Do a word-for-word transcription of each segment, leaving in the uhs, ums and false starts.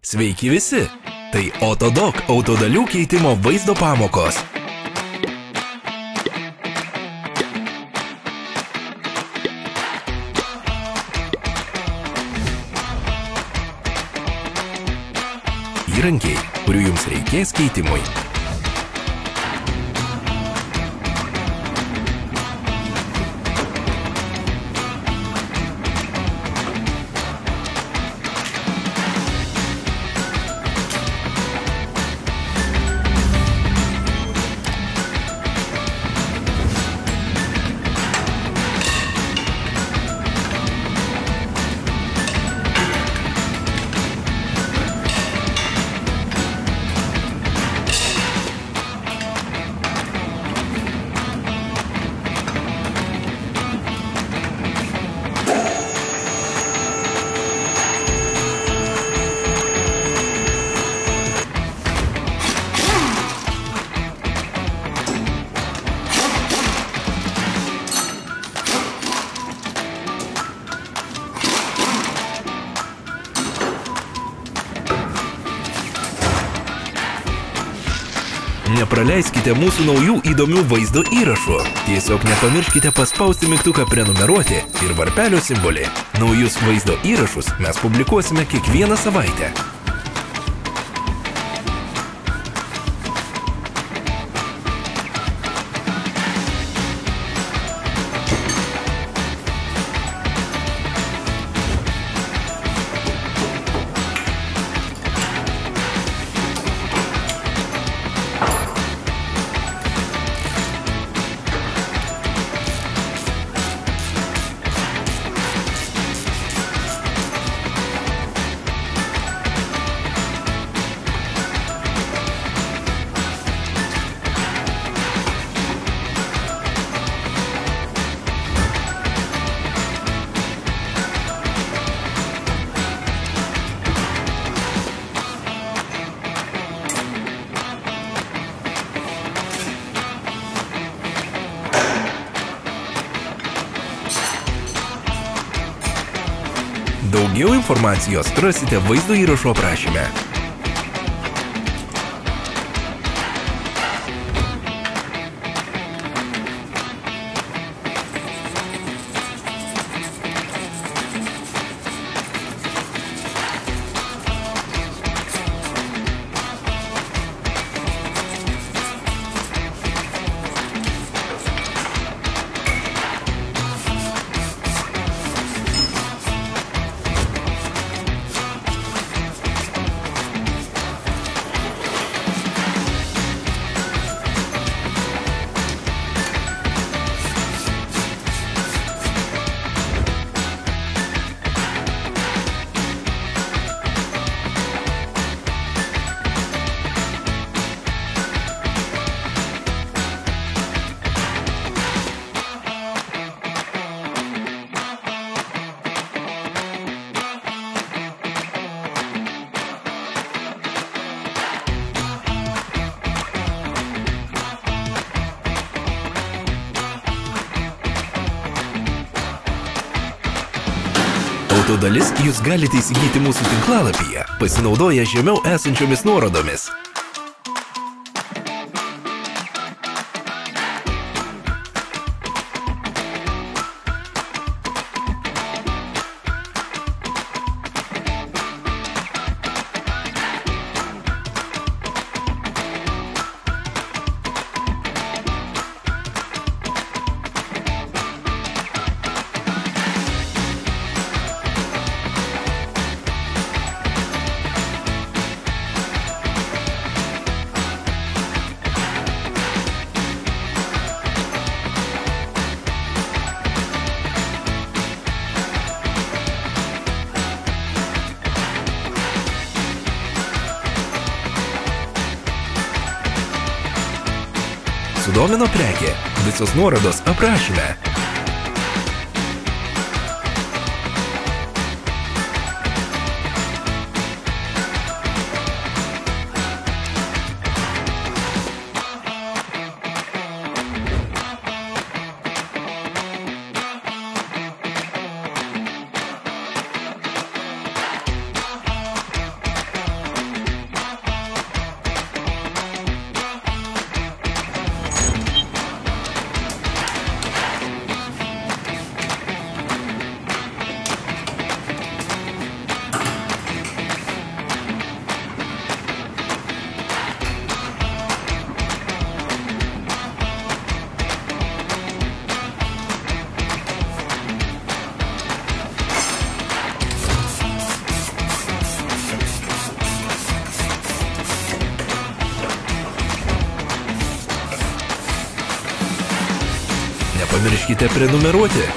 Sveiki visi! Tai Autodoc autodalių keitimo vaizdo pamokos. Įrankiai, kurių jums reikės keitimui. Nepraleiskite mūsų naujų įdomių vaizdo įrašų. Tiesiog nepamirškite paspausti mygtuką prenumeruoti ir varpelio simbolį. Naujus vaizdo įrašus mes publikuosime kiekvieną savaitę. Daugiau informacijos rasite vaizdo įrašo aprašyme. Autodalis jūs galite įsigyti mūsų tinklalapyje, pasinaudoję žemiau esančiomis nuorodomis. Sudomino prekė. Visos nuorodos aprašyme. nepamirškite prenumeruoti.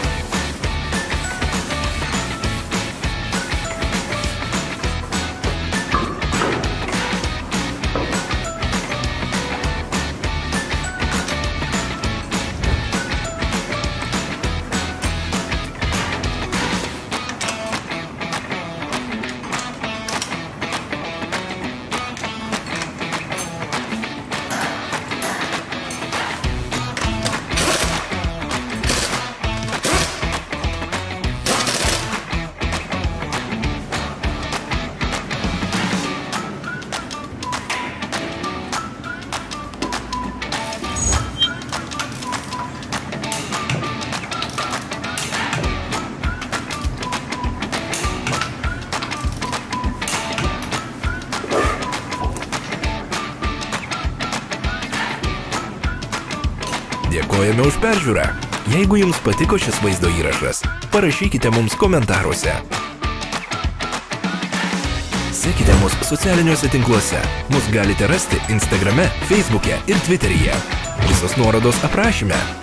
Dėkojame už peržiūrą. Jeigu jums patiko šis vaizdo įrašas, parašykite mums komentaruose. Sekite mus socialiniuose tinkluose. Mus galite rasti Instagrame, Facebook'e ir Twitter'yje. Visos nuorodos aprašyme.